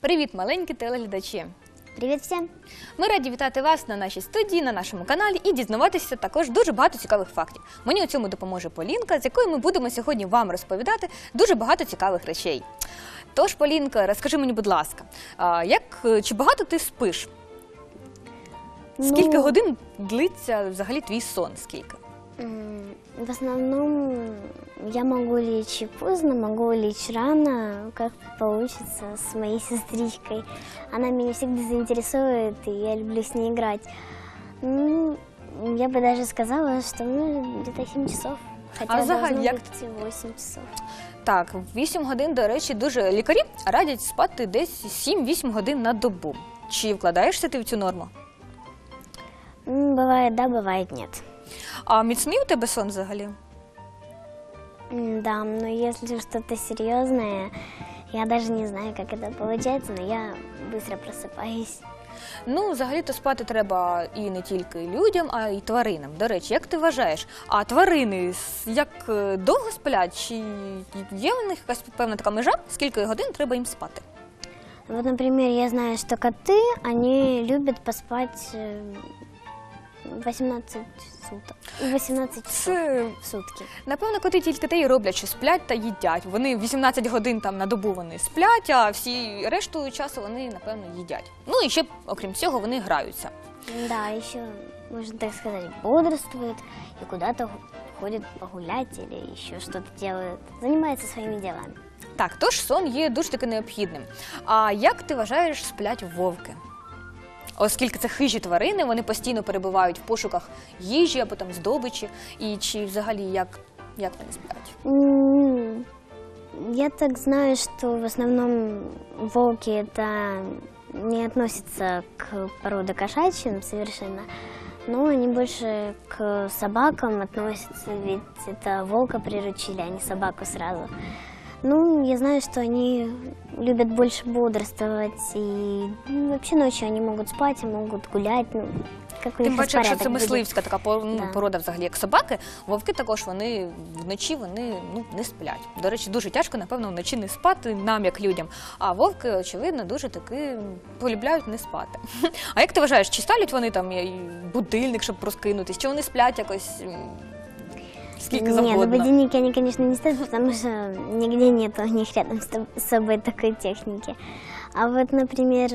Привіт, маленькі телеглядачі! Привіт всім! Ми раді вітати вас на нашій студії, на нашому каналі і дізнаватися також дуже багато цікавих фактів. Мені у цьому допоможе Полінка, з якою ми будемо сьогодні вам розповідати дуже багато цікавих речей. Тож, Полінка, розкажи мені, будь ласка, чи багато ти спиш? Скільки годин длиться взагалі твій сон? Скільки? В основном я могу лечь и поздно, могу лечь рано, как получится с моей сестричкой. Она меня всегда заинтересует, и я люблю с ней играть. Я бы даже сказала, что где-то 7 часов, хотя должно быть 8 часов. Так, 8 годин, до речі, дуже лікарі радять спати десь 7-8 годин на добу. Чи вкладаєшся ти в цю норму? Бывает да, бывает нет. А міцний у тебе сон взагалі? Да, но если что-то серьезное, я даже не знаю, как это получается, но я быстро просыпаюсь. Ну, взагалі-то спати треба і не тільки людям, а й тваринам. До речі, як ти вважаєш, а тварини як довго сплять? Чи є у них якась певна така межа, скільки годин треба їм спати? Вот, например, я знаю, что коты, они любят поспать 18 суток. 18 часов в сутки. Напевно, коти тільки те й роблять, що сплять та їдять. Вони 18 годин там на добу вони сплять, а всі решту часу вони, напевно, їдять. Ну і ще, окрім цього, вони граються. Да, еще, можно так сказать, бодрствуют и куда-то ходят погулять или еще что-то делают, занимаются своими делами. Так, тож сон є дуже таки необхідним. А як ти вважаєш, сплять вовки? Оскільки це хижі тварини, вони постійно перебувають в пошуках їжі або там здобичі. І чи взагалі як вони сплять? Я так знаю, что в основном волки это не относятся к породе кошачьим совершенно, но они больше к собакам относятся, ведь это волка приручили, а не собаку сразу. Ну, я знаю, что они любят больше бодрствовать, и вообще ночью они могут спать, и могут гулять, как у них Тим паче, якщо це будет. мисливська така порода взагалі, як собаки, вовки також вночі не сплять. До речі, дуже тяжко, напевно, вночі не спати нам, як людям. А вовки, очевидно, дуже таки полюбляють не спати. А як ти вважаєш, чи ставлять вони там будильник, щоб проскинутись, чи вони сплять якось скільки завгодно? Нет, будильники они, конечно, не ставят, потому что нигде нет у них рядом с собой такой техники. А вот, например,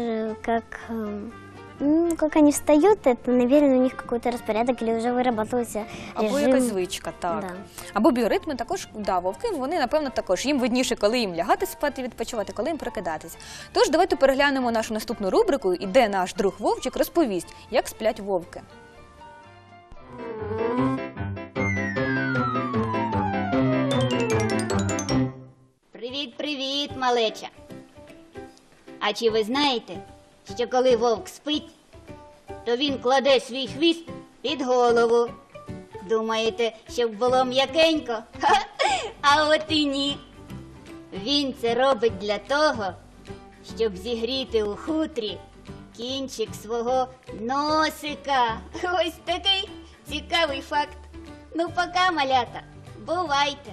как они встают, это, наверное, у них какой-то распорядок или уже виробляється режим. Або якась звичка, так. Да. Або біоритми також, да, вовки, вони, напевно, також. Їм видніше, коли їм лягати спати, відпочивати, коли їм прокидатися. Тож, давайте переглянемо нашу наступну рубрику, і де наш друг Вовчик розповість, як сплять вовки. Привіт-привіт, малеча! А чи ви знаєте, що коли вовк спить, то він кладе свій хвіст під голову? Думаєте, щоб було м'якенько? А от і ні. Він це робить для того, щоб зігріти у хутрі кінчик свого носика. Ось такий цікавий факт. Ну, пока, малята, бувайте!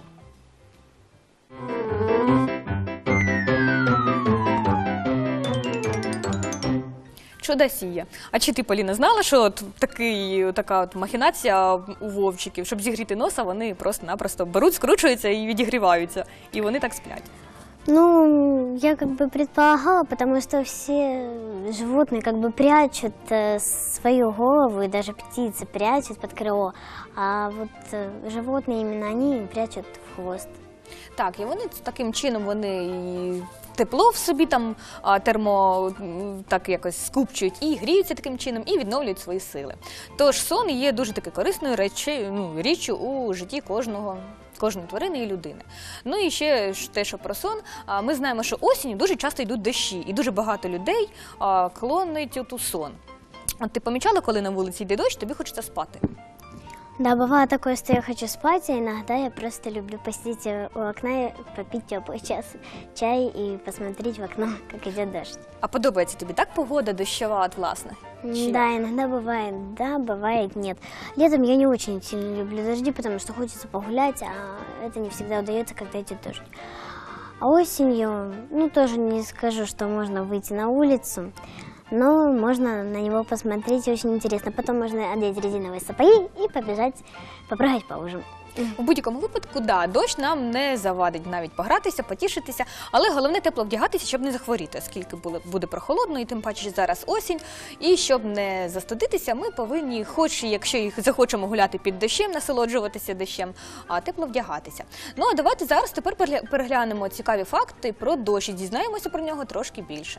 Чудосія. А чи ти, Поліна, знала, що така махінація у вовчиків, щоб зігріти носа, вони просто-напросто беруть, скручуються і відігріваються, і вони так сплять? Ну, я предполагала, потому что все животные прячут свою голову, и даже птицы прячут под крыло, а вот животные именно они прячут в хвост. Так, і вони таким чином і тепло в собі там так якось скупчують і гріються таким чином, і відновлюють свої сили. Тож сон є дуже таки корисною річчю у житті кожної тварини і людини. Ну і ще те, що про сон, ми знаємо, що осінню дуже часто йдуть дощі, і дуже багато людей клонить у сон. От ти помічала, коли на вулиці йде дощ, тобі хочеться спати? Да, бывает такое, что я хочу спать, а иногда я просто люблю посидеть у окна и попить теплый чай и посмотреть в окно, как идет дождь. А подобається тобі так погода дощова, власне? Да, иногда бывает да, бывает нет. Летом я не очень сильно люблю дожди, потому что хочется погулять, а это не всегда удается, когда идет дождь. А осенью, ну, тоже не скажу, что можно выйти на улицу, но можно на него посмотреть, очень интересно. Потом можно одеть резиновые сапоги и побежать, попрыгать по лужам. У будь-якому випадку, да, дощ нам не завадить навіть погратися, потішитися, але головне тепло вдягатися, щоб не захворіти, оскільки буде прохолодно, і тим паче зараз осінь. І щоб не застудитися, ми повинні, хоч якщо їх захочемо гуляти під дощем, насолоджуватися дощем, а тепло вдягатися. Ну а давайте зараз тепер переглянемо цікаві факти про дощ і дізнаємося про нього трошки більше.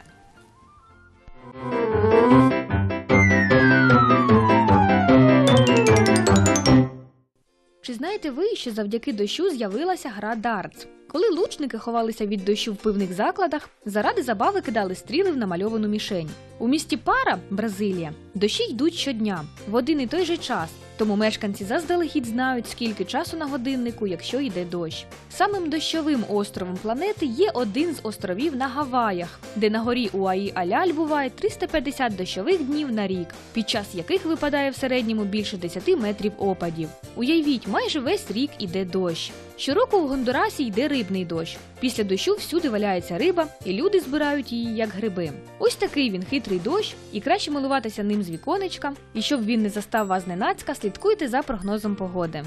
Чи знаєте ви, що завдяки дощу з'явилася гра дартс? Коли лучники ховалися від дощу в пивних закладах, заради забави кидали стріли в намальовану мішень. У місті Пара, Бразилія, дощі йдуть щодня, в один і той же час, тому мешканці заздалегідь знають, скільки часу на годиннику, якщо йде дощ. Самим дощовим островом планети є один з островів на Гаваях, де на горі Уаї-Аляль буває 350 дощових днів на рік, під час яких випадає в середньому більше 10 метрів опадів. Уявіть, майже весь рік іде дощ. Щороку в Гондурасі йде рибний дощ. Після дощу всюди валяється риба, і люди збирають її як гриби. Ось такий він хитрий дощ, і краще милуватися ним з віконечка. І щоб він не застав вас зненацька, слідкуйте за прогнозом погоди.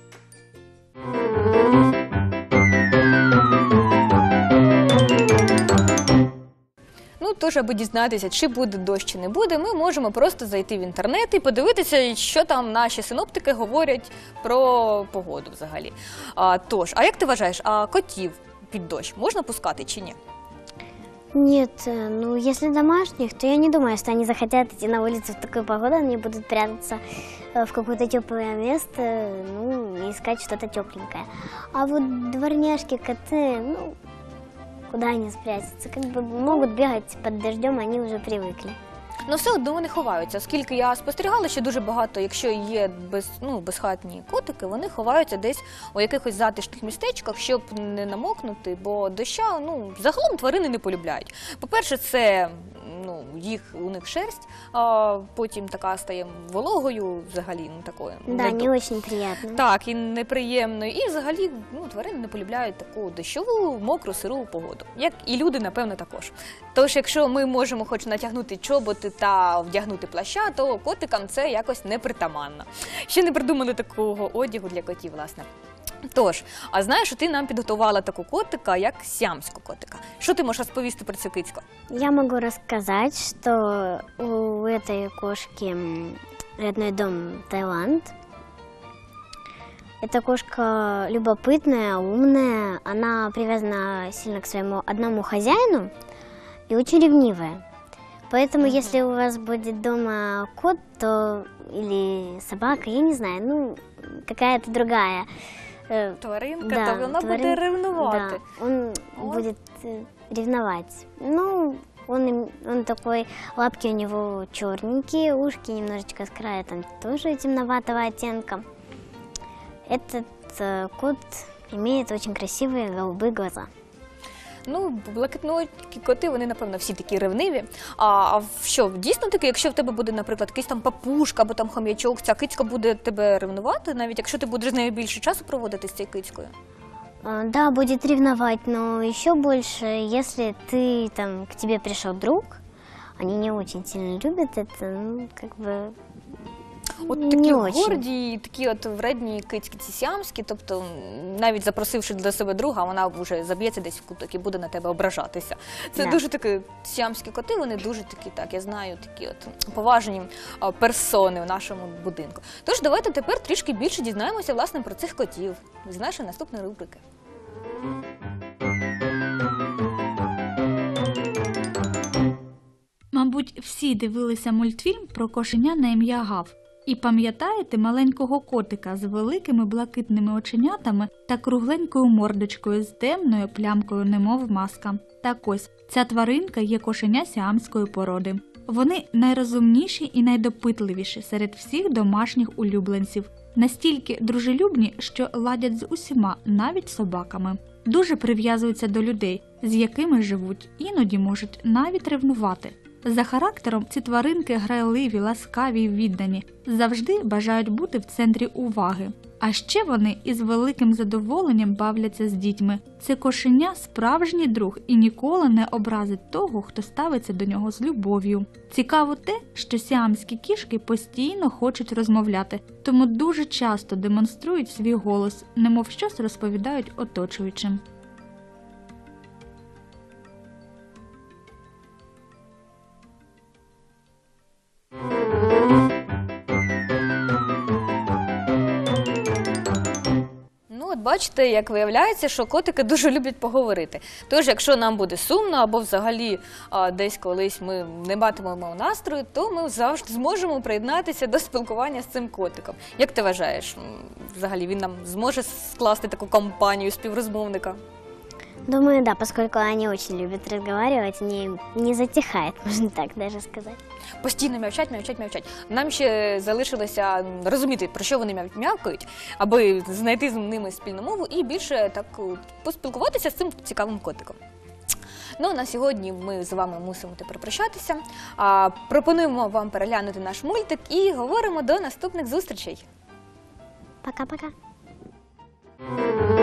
Ну, тож, аби дізнатися, чи буде дощ, чи не буде, ми можемо просто зайти в інтернет і подивитися, що там наші синоптики говорять про погоду взагалі. Тож, а як ти вважаєш, а котів під дощ можна пускати чи ні? Нет, ну если домашних, то я не думаю, что они захотят идти на улицу в такую погоду, они будут прятаться в какое-то теплое место, ну, и искать что-то тепленькое. А вот дворняжки, коты, ну, куда они спрячутся? Как бы могут бегать под дождем, они уже привыкли. Ну, все одно вони ховаються, оскільки я спостерігала, що дуже багато, якщо є безхатні котики, вони ховаються десь у якихось затишних містечках, щоб не намокнути, бо доща, ну, загалом тварини не полюбляють. По-перше, це, ну, у них шерсть, а потім така стає вологою, взагалі, ну, такою. Да, не очень приятно. Так, і неприємною. І взагалі, ну, тварини не полюбляють таку дощову, мокру, сиру погоду. Як і люди, напевно, також. Тож, якщо ми можемо хоч натягнути чоботи та вдягнути плаща, то котикам це якось непритаманно. Ще не придумали такого одягу для котів, власне. Тож, а знаєш, що ти нам підготувала таку котика, як сіамського котика. Що ти можеш розповісти про цю кицьку? Я могу рассказать, что у этой кошки родной дом Таиланд. Эта кошка любопытная, умная, она привязана сильно к своему одному хозяину и очень ревнивая. Поэтому, если у вас будет дома кот, то или собака, я не знаю, ну, какая-то другая Тваринка, да, то вона буде ревнувати. Да, он будет ревновать. Ну, он такой, лапки у него черненькие, ушки немножечко с края там тоже темноватого оттенка. Этот кот имеет очень красивые голубые глаза. Ну, блакитнокі коти, вони, напевно, всі такі ревниві. А що, дійсно таки, якщо в тебе буде, наприклад, якийсь там папушка або там хом'ячок, ця кицька буде тебе ревнувати, навіть якщо ти будеш з нею більше часу проводити з цією кицькою? Да, будет ревновать, но еще больше, если ты там, к тебе пришел друг, они не очень сильно любят это, ну, как бы... От такі горді, такі от вредні кицьки ці сіамські, тобто навіть запросивши до себе друга, вона вже заб'ється десь в куток і буде на тебе ображатися. Це дуже такі сіамські коти, вони дуже такі, так, я знаю, такі от поважні персони в нашому будинку. Тож давайте тепер трішки більше дізнаємося, власне, про цих котів з нашої наступної рубрики. Мабуть, всі дивилися мультфільм про кошеня на ім'я Гав. І пам'ятаєте маленького котика з великими блакитними оченятами та кругленькою мордочкою з темною плямкою, немов маска? Так ось, ця тваринка є кошеня сіамської породи. Вони найрозумніші і найдопитливіші серед всіх домашніх улюбленців. Настільки дружелюбні, що ладять з усіма, навіть собаками. Дуже прив'язуються до людей, з якими живуть, іноді можуть навіть ревнувати. За характером ці тваринки грайливі, ласкаві й віддані, завжди бажають бути в центрі уваги. А ще вони із великим задоволенням бавляться з дітьми. Це кошеня – справжній друг і ніколи не образить того, хто ставиться до нього з любов'ю. Цікаво те, що сіамські кішки постійно хочуть розмовляти, тому дуже часто демонструють свій голос, немов щось розповідають оточуючим. От бачите, як виявляється, що котики дуже люблять поговорити. Тож, якщо нам буде сумно або взагалі десь колись ми не матимемо настрою, то ми завжди зможемо приєднатися до спілкування з цим котиком. Як ти вважаєш, взагалі він нам зможе скласти таку компанію співрозмовника? Думаю, да, поскольку они очень любят разговаривать, они не затихают, можно так даже сказать. Постійно м'явчать, м'явчать, м'явчать. Нам ще залишилося розуміти, про що вони м'явкають, аби знайти з ними спільну мову і більше так поспілкуватися з цим цікавим котиком. Ну, на сьогодні ми з вами мусимо тепер прощатися. Пропонуємо вам переглянути наш мультик і говоримо до наступних зустрічей. Пока-пока.